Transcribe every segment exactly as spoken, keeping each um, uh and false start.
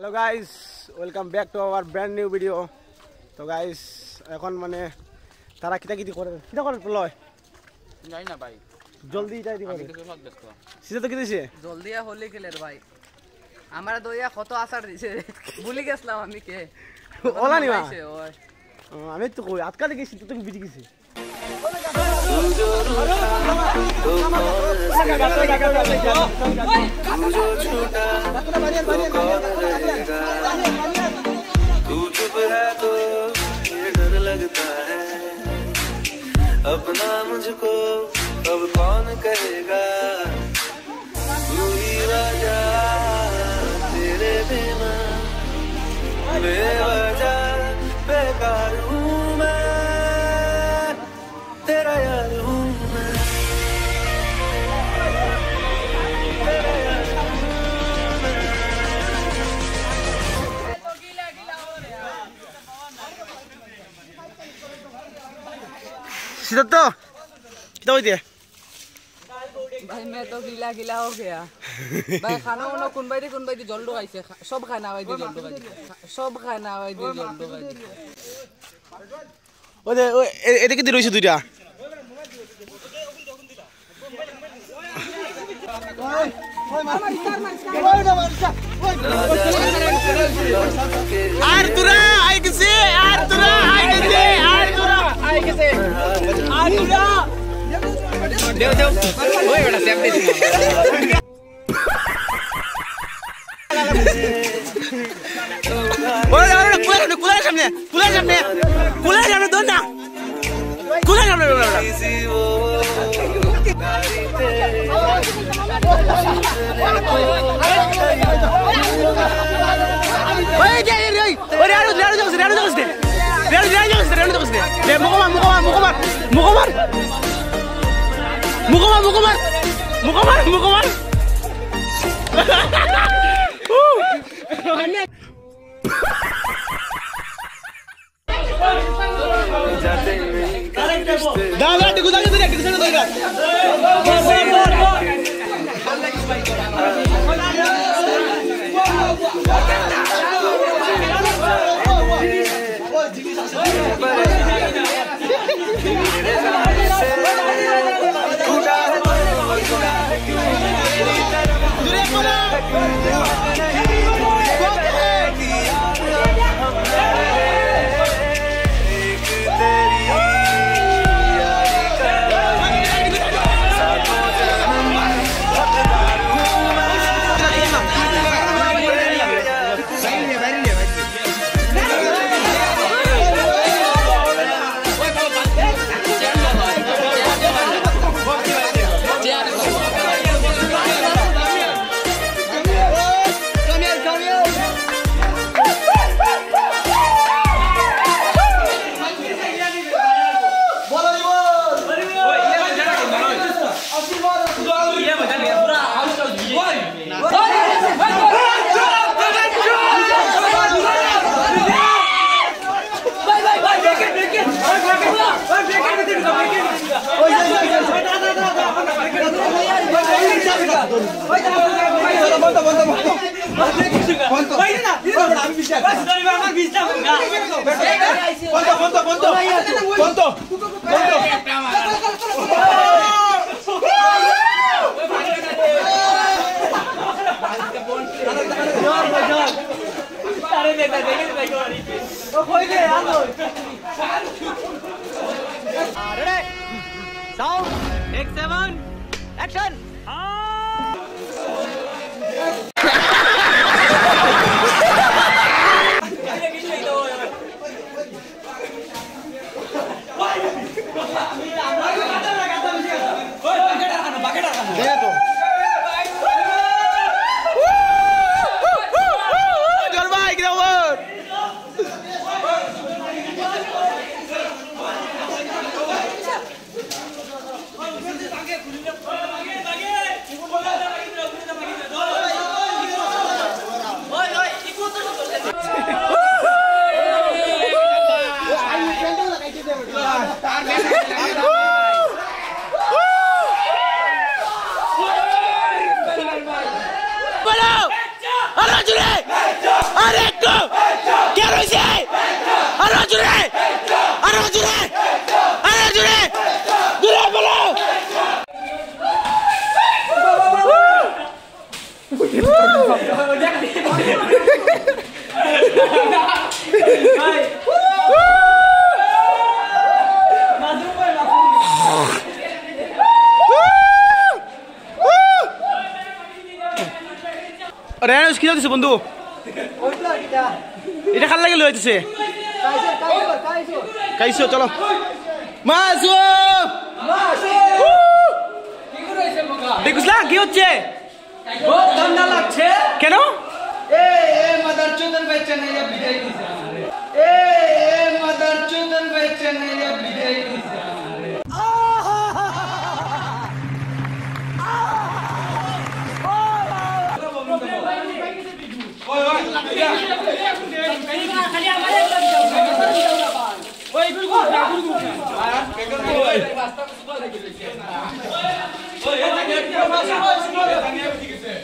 Hello guys, welcome back to our brand new video. तो guys এখন মানে তারা কিটা কিটি করে কিটা করে লয় জানি না ভাই, জলদি যাই দি করে সিধা তো কি দিছে জলদি হলি খেলের ভাই। আমরা দইয়া কত আসার দিছে ভুলি গেছলাম আমি কে ওলা নিবা ওই আমি তো কই আটকালে গেছি তো তুমি বিজি গেছি। तू चुप है तो ये डर लगता है, अपना मुझको अब कौन करेगा, तू ही राजा तेरे बिना बेवजह बेकार हूँ मैं, तेरा यार हूँ मैं, तेरा यार सीधा तो कितना होती है भाई। मैं तो गीला गीला हो गया भाई। खाना वाना कौन भाई कौन भाई जल्दो आइसे सब खाना भाई जल्दो भाई सब खाना भाई जल्दो भाई। ওরে এটা কি রইছে দুইটা আর তুরা আই গেছে আর তুরা আই গেছে আর তুরা আই গেছে আর তুরা দেও দেও ওই বেটা সেভ দিছি ওরে ওরে কুলার কুলার সামনে কুলার সামনে কুলার সামনে দোন না কুলার সামনে ওই যে ওই ওরে আরো আরো যাচ্ছে আরো যাচ্ছে আরো যাচ্ছে আরো যাচ্ছে দে মুকমার মুকমার মুকমার মুকমার মুকমার মুকমার মুকমার মুকমার দাদা টিকু দাদা দিলে টিকু দাদা দিলে লই দিছে বন্ধু এটা খাল লাগে লই দিছে কাইছো চলো মাসু মাসু দেখুছলা কি হচ্ছে বহুত ঠান্ডা লাগছে কেন এ এ মাদার চোদন বেচে না ইয়া বিদায় দিছে এ এ মাদার চোদন বেচে না ইয়া বিদায় দিছে ওই ওই খালি আমারে ওই গুরু গুরু গুরু আর কেন ওই রাস্তা সুপার দেখি ওই এটা কি ভাষা হয় শুনো জানিয়ে ঠিক আছে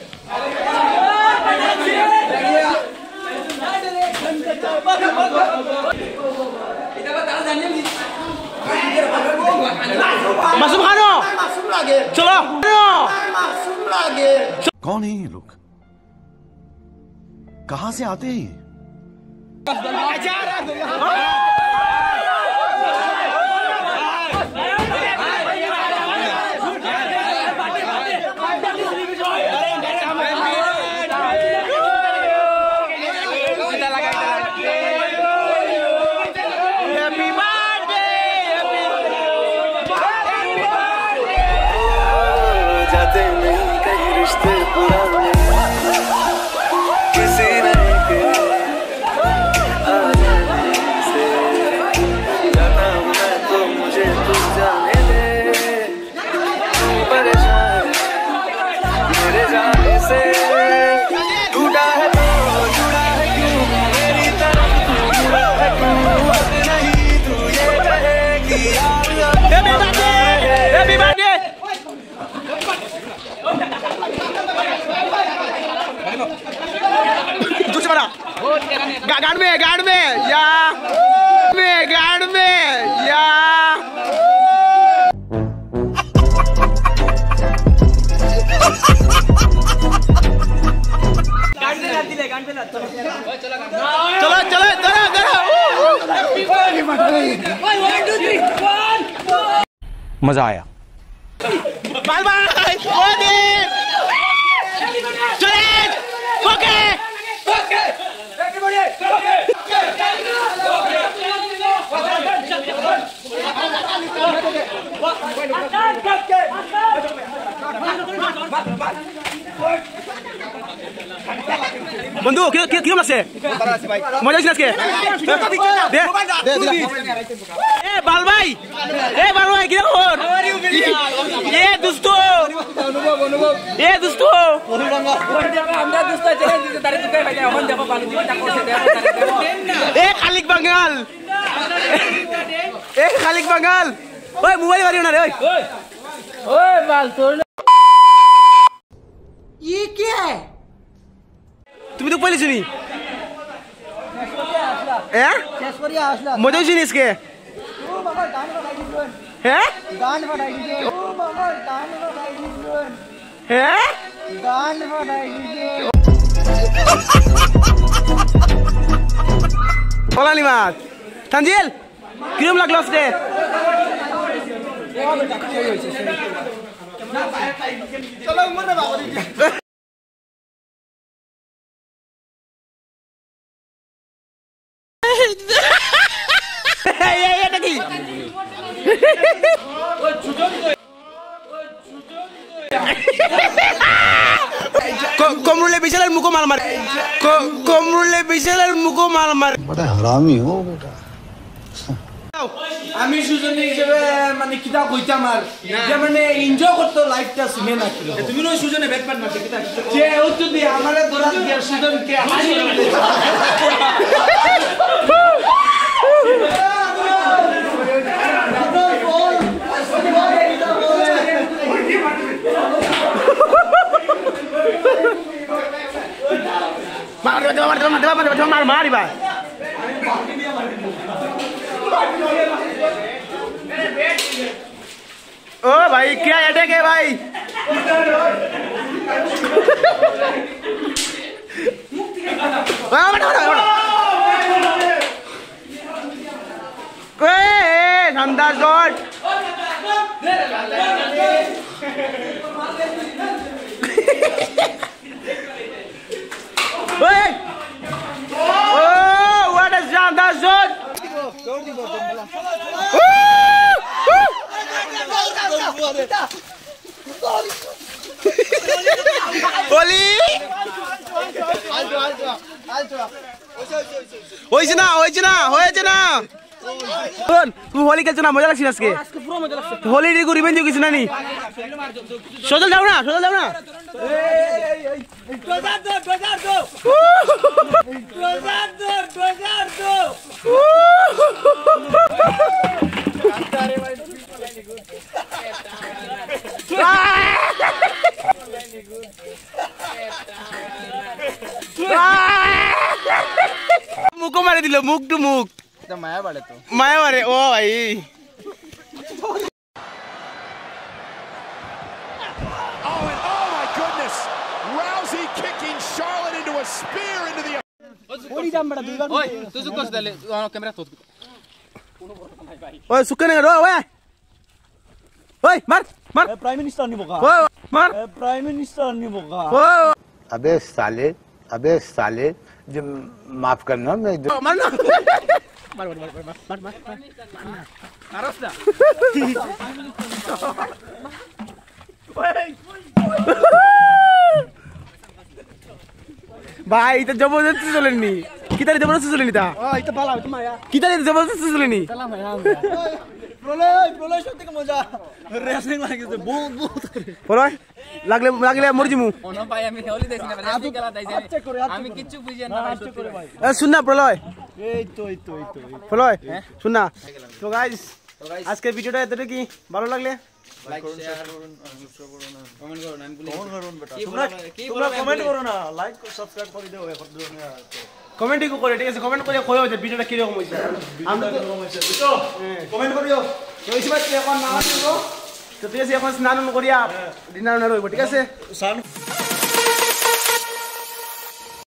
मासूम खानो चलो कौन है ये लोग कहां से आते हैं गार्ड में गार्ड में या में गार्ड में या चलो चलो चलो चलो मजा आया बाय बाय चले ओके ओके বন্ধু কি কি কি লাগছে মজা হইছে আজকে দে দে এ বাল ভাই এ বাল ভাই কি খবর এ দোস্ত অনুভব অনুভব এ দোস্ত আমরা দোস্ত চলে দিতে তারে তুই ভাই এখন দেখো বালু দিটা করছে এ খালিক বাঙ্গাল এ খালিক বাঙ্গাল ওই মোবাইল মারিও না রে ওই ওই বাল তোর ये क्या है তুমি তো পয়লি শুনি হ্যাঁ শেষ করিয়া আসলা মজা জিনিস কে ও বাবা গান বাজাই দিছুন হ্যাঁ গান বাজাই দিছুন ও বাবা গান বাজাই দিছুন হ্যাঁ গান বাজাই দিছুন বলা নিমাত তানজিল কিরম লাগলো আজকে চলো মনে বাবা এটা কি কমরুলে বিশালের মুখো মার মার কমরুলে বিশালের মুখো মার মার बड़ा हरामी हो बेटा আমি সুজনী হিসেবে মানে কিতা কইতাম আর যে মানে এনজয় করতে লাইফটা শুনে না কি তুমি নয় সুজনে ব্যাট প্যাট মারতে কিতা যে উত্তর দি আমারে দরাজ দিয়া সুজন কে হাসি মার মার মার মার মার মারিবা ओ भाई क्या अटैक है भाई शानदार शॉट হোলি হয়েছে না হয়েছে না হয়েছে না তুই হোলি খেলছো না মজা লাগছে আজকে হোলি রে গরিবেন যে কিছু না নি সজল যাও না সজল যাও না মুখ মারে দিল মুখ টু মুখ মায়া বাড়ে তো মায়া মারে ও ভাই ওই সুকে নে রো ওই ওই মার মার प्राइम मिनिस्टर नहीं बोगा ওই মার प्राइम मिनिस्टर नहीं बोगा ওই अबे साले अबे साले जो माफ करना मैं जो মার না মার মার মার মার মার আরস না ভাই এটা জবরদস্তি চলেনি কিতারে জবরদস্তি চলেনি তা ও এটা ভালো তুমি আয়া কিতারে জবরদস্তি চলেনি তালা ভাই प्रलय प्रलय সত্যি কি মজা রেসলিং লাগিছে বহুত বহুত প্রলয় লাগলে লাগলে মরে যামু ওনো ভাই আমি হোলি দেছি না রেসলিং খেলা দেইছি আমি কিচ্ছু বুঝি না ভাই করে ভাই এ শুন না প্রলয় এই তো এই তো এই তো প্রলয় শুন না তো গাইস আজকের ভিডিওটা এতটুকু ভালো লাগলে লাইক শেয়ার করুন সাবস্ক্রাইব করুন কমেন্ট করুন আমি বলি কমেন্ট করুন বেটা কি তোমরা কি তোমরা কমেন্ট করো না লাইক সাবস্ক্রাইব করে দাও এখন কমেন্টই করে ঠিক আছে কমেন্ট করে কইও যে ভিডিওটা কি রকম হইছে আমি তো তো কমেন্ট করিও তো এই সময় এখন না আসবো তো ঠিক আছে এখন স্নান করিয়া ডিনার না রইব ঠিক আছে সান